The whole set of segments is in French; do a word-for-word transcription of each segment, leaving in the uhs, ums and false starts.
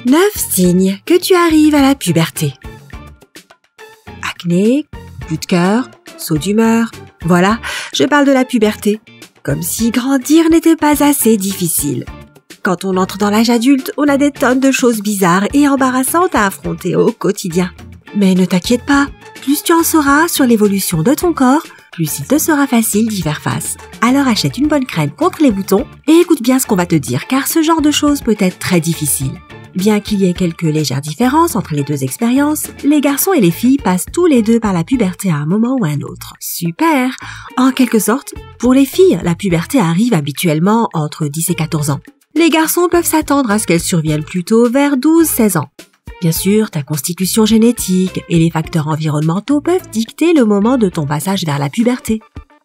neuf signes que tu arrives à la puberté. Acné, coup de cœur, saut d'humeur. Voilà, je parle de la puberté. Comme si grandir n'était pas assez difficile. Quand on entre dans l'âge adulte, on a des tonnes de choses bizarres et embarrassantes à affronter au quotidien. Mais ne t'inquiète pas, plus tu en sauras sur l'évolution de ton corps, plus il te sera facile d'y faire face. Alors achète une bonne crème contre les boutons et écoute bien ce qu'on va te dire, car ce genre de choses peut être très difficile. Bien qu'il y ait quelques légères différences entre les deux expériences, les garçons et les filles passent tous les deux par la puberté à un moment ou à un autre. Super! En quelque sorte, pour les filles, la puberté arrive habituellement entre dix et quatorze ans. Les garçons peuvent s'attendre à ce qu'elle survienne plutôt vers douze à seize ans. Bien sûr, ta constitution génétique et les facteurs environnementaux peuvent dicter le moment de ton passage vers la puberté.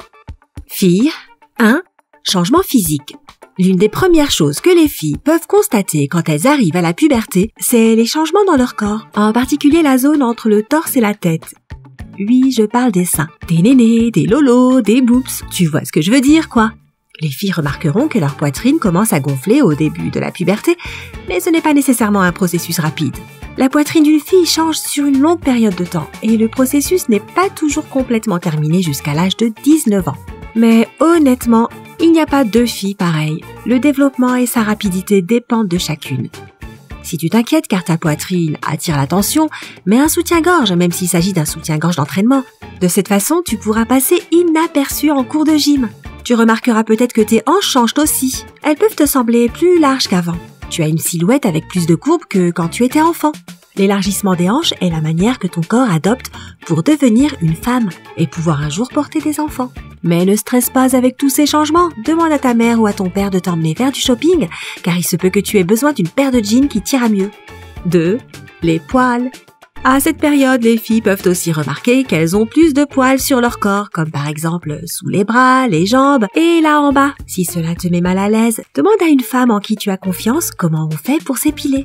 Filles, un. Changement physique. L'une des premières choses que les filles peuvent constater quand elles arrivent à la puberté, c'est les changements dans leur corps, en particulier la zone entre le torse et la tête. Oui, je parle des seins, des nénés, des lolos, des boobs, tu vois ce que je veux dire, quoi. Les filles remarqueront que leur poitrine commence à gonfler au début de la puberté, mais ce n'est pas nécessairement un processus rapide. La poitrine d'une fille change sur une longue période de temps et le processus n'est pas toujours complètement terminé jusqu'à l'âge de dix-neuf ans. Mais honnêtement, il n'y a pas deux filles pareilles. Le développement et sa rapidité dépendent de chacune. Si tu t'inquiètes car ta poitrine attire l'attention, mets un soutien-gorge même s'il s'agit d'un soutien-gorge d'entraînement. De cette façon, tu pourras passer inaperçu en cours de gym. Tu remarqueras peut-être que tes hanches changent aussi. Elles peuvent te sembler plus larges qu'avant. Tu as une silhouette avec plus de courbes que quand tu étais enfant. L'élargissement des hanches est la manière que ton corps adopte pour devenir une femme et pouvoir un jour porter des enfants. Mais ne stresse pas avec tous ces changements. Demande à ta mère ou à ton père de t'emmener faire du shopping, car il se peut que tu aies besoin d'une paire de jeans qui t'ira mieux. deux. Les poils. À cette période, les filles peuvent aussi remarquer qu'elles ont plus de poils sur leur corps, comme par exemple sous les bras, les jambes et là en bas. Si cela te met mal à l'aise, demande à une femme en qui tu as confiance comment on fait pour s'épiler.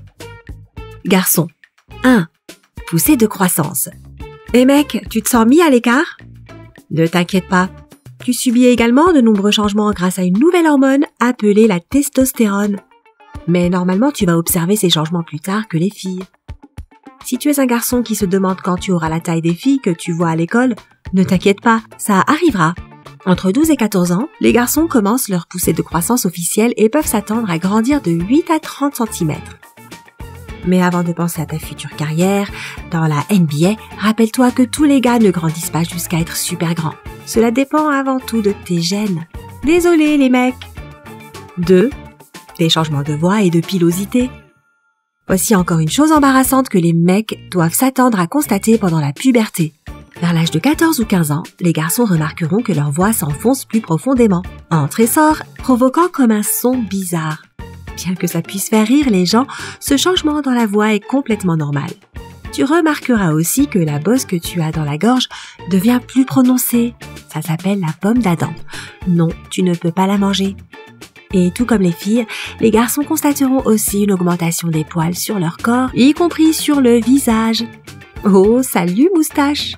Garçon. un. Poussée de croissance. Eh mec, tu te sens mis à l'écart? Ne t'inquiète pas. Tu subis également de nombreux changements grâce à une nouvelle hormone appelée la testostérone. Mais normalement, tu vas observer ces changements plus tard que les filles. Si tu es un garçon qui se demande quand tu auras la taille des filles que tu vois à l'école, ne t'inquiète pas, ça arrivera. Entre douze et quatorze ans, les garçons commencent leur poussée de croissance officielle et peuvent s'attendre à grandir de huit à trente centimètres. Mais avant de penser à ta future carrière, dans la N B A, rappelle-toi que tous les gars ne grandissent pas jusqu'à être super grands. Cela dépend avant tout de tes gènes. Désolé les mecs. deux. Des changements de voix et de pilosité. Voici encore une chose embarrassante que les mecs doivent s'attendre à constater pendant la puberté. Vers l'âge de quatorze ou quinze ans, les garçons remarqueront que leur voix s'enfonce plus profondément, entre et sort, provoquant comme un son bizarre. Bien que ça puisse faire rire les gens, ce changement dans la voix est complètement normal. Tu remarqueras aussi que la bosse que tu as dans la gorge devient plus prononcée. Ça s'appelle la pomme d'Adam. Non, tu ne peux pas la manger. Et tout comme les filles, les garçons constateront aussi une augmentation des poils sur leur corps, y compris sur le visage. Oh, salut moustache!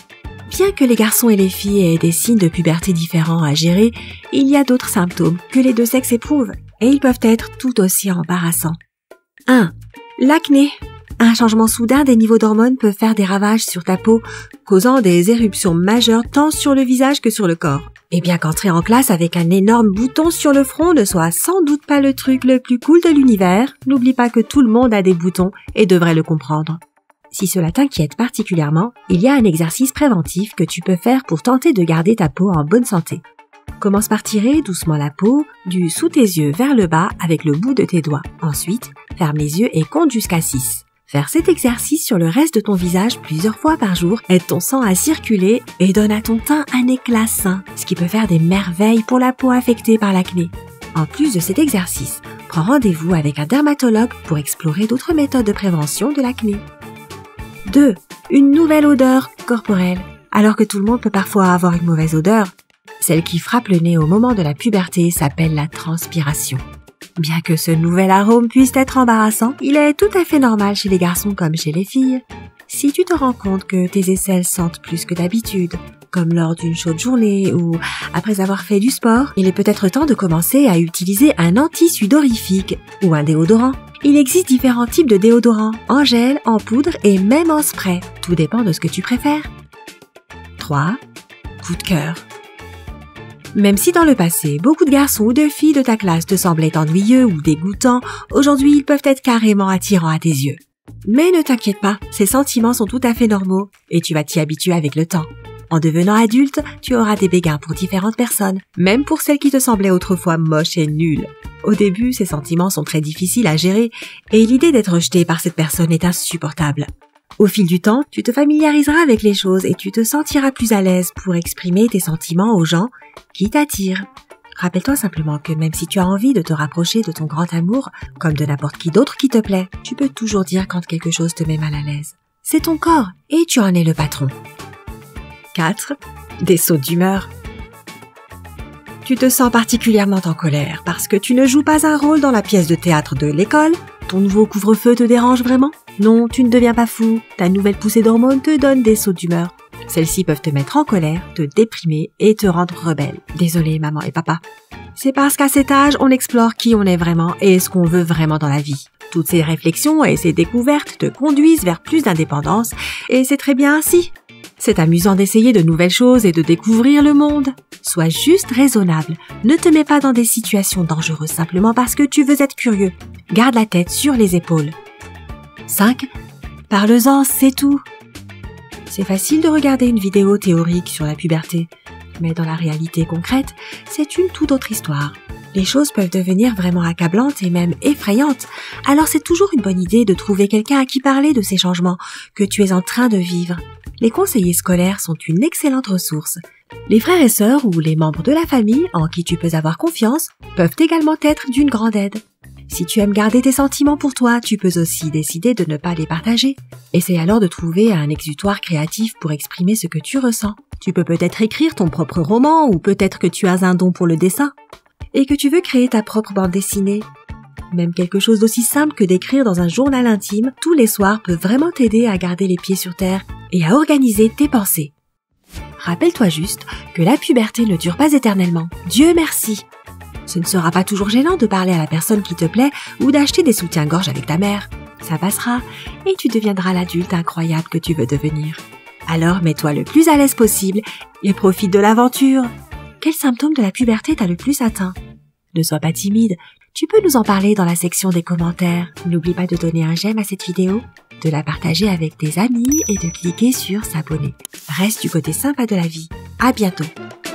Bien que les garçons et les filles aient des signes de puberté différents à gérer, il y a d'autres symptômes que les deux sexes éprouvent, et ils peuvent être tout aussi embarrassants. un. L'acné. Un changement soudain des niveaux d'hormones peut faire des ravages sur ta peau, causant des éruptions majeures tant sur le visage que sur le corps. Et bien qu'entrer en classe avec un énorme bouton sur le front ne soit sans doute pas le truc le plus cool de l'univers, n'oublie pas que tout le monde a des boutons et devrait le comprendre. Si cela t'inquiète particulièrement, il y a un exercice préventif que tu peux faire pour tenter de garder ta peau en bonne santé. Commence par tirer doucement la peau du sous tes yeux vers le bas avec le bout de tes doigts. Ensuite, ferme les yeux et compte jusqu'à six. Faire cet exercice sur le reste de ton visage plusieurs fois par jour aide ton sang à circuler et donne à ton teint un éclat sain, ce qui peut faire des merveilles pour la peau affectée par l'acné. En plus de cet exercice, prends rendez-vous avec un dermatologue pour explorer d'autres méthodes de prévention de l'acné. deux. Une nouvelle odeur corporelle. Alors que tout le monde peut parfois avoir une mauvaise odeur, celle qui frappe le nez au moment de la puberté s'appelle la transpiration. Bien que ce nouvel arôme puisse être embarrassant, il est tout à fait normal chez les garçons comme chez les filles. Si tu te rends compte que tes aisselles sentent plus que d'habitude, comme lors d'une chaude journée ou après avoir fait du sport, il est peut-être temps de commencer à utiliser un anti-sudorifique ou un déodorant. Il existe différents types de déodorants, en gel, en poudre et même en spray. Tout dépend de ce que tu préfères. trois. Coup de cœur. Même si dans le passé, beaucoup de garçons ou de filles de ta classe te semblaient ennuyeux ou dégoûtants, aujourd'hui ils peuvent être carrément attirants à tes yeux. Mais ne t'inquiète pas, ces sentiments sont tout à fait normaux et tu vas t'y habituer avec le temps. En devenant adulte, tu auras des béguins pour différentes personnes, même pour celles qui te semblaient autrefois moches et nulles. Au début, ces sentiments sont très difficiles à gérer et l'idée d'être rejeté par cette personne est insupportable. Au fil du temps, tu te familiariseras avec les choses et tu te sentiras plus à l'aise pour exprimer tes sentiments aux gens qui t'attirent. Rappelle-toi simplement que même si tu as envie de te rapprocher de ton grand amour, comme de n'importe qui d'autre qui te plaît, tu peux toujours dire quand quelque chose te met mal à l'aise. C'est ton corps et tu en es le patron. quatre. Des sautes d'humeur. Tu te sens particulièrement en colère parce que tu ne joues pas un rôle dans la pièce de théâtre de l'école. Ton nouveau couvre-feu te dérange vraiment? Non, tu ne deviens pas fou. Ta nouvelle poussée d'hormones te donne des sautes d'humeur. Celles-ci peuvent te mettre en colère, te déprimer et te rendre rebelle. Désolé, maman et papa. C'est parce qu'à cet âge, on explore qui on est vraiment et ce qu'on veut vraiment dans la vie. Toutes ces réflexions et ces découvertes te conduisent vers plus d'indépendance et c'est très bien ainsi. C'est amusant d'essayer de nouvelles choses et de découvrir le monde. Sois juste raisonnable. Ne te mets pas dans des situations dangereuses simplement parce que tu veux être curieux. Garde la tête sur les épaules. cinq. Parle-en, c'est tout. C'est facile de regarder une vidéo théorique sur la puberté, mais dans la réalité concrète, c'est une toute autre histoire. Les choses peuvent devenir vraiment accablantes et même effrayantes, alors c'est toujours une bonne idée de trouver quelqu'un à qui parler de ces changements que tu es en train de vivre. Les conseillers scolaires sont une excellente ressource. Les frères et sœurs ou les membres de la famille en qui tu peux avoir confiance peuvent également être d'une grande aide. Si tu aimes garder tes sentiments pour toi, tu peux aussi décider de ne pas les partager. Essaie alors de trouver un exutoire créatif pour exprimer ce que tu ressens. Tu peux peut-être écrire ton propre roman ou peut-être que tu as un don pour le dessin et que tu veux créer ta propre bande dessinée. Même quelque chose d'aussi simple que d'écrire dans un journal intime tous les soirs peut vraiment t'aider à garder les pieds sur terre et à organiser tes pensées. Rappelle-toi juste que la puberté ne dure pas éternellement. Dieu merci! Ce ne sera pas toujours gênant de parler à la personne qui te plaît ou d'acheter des soutiens-gorge avec ta mère. Ça passera et tu deviendras l'adulte incroyable que tu veux devenir. Alors mets-toi le plus à l'aise possible et profite de l'aventure. Quel symptôme de la puberté t'a le plus atteint? Ne sois pas timide, tu peux nous en parler dans la section des commentaires. N'oublie pas de donner un j'aime à cette vidéo, de la partager avec tes amis et de cliquer sur s'abonner. Reste du côté sympa de la vie. À bientôt.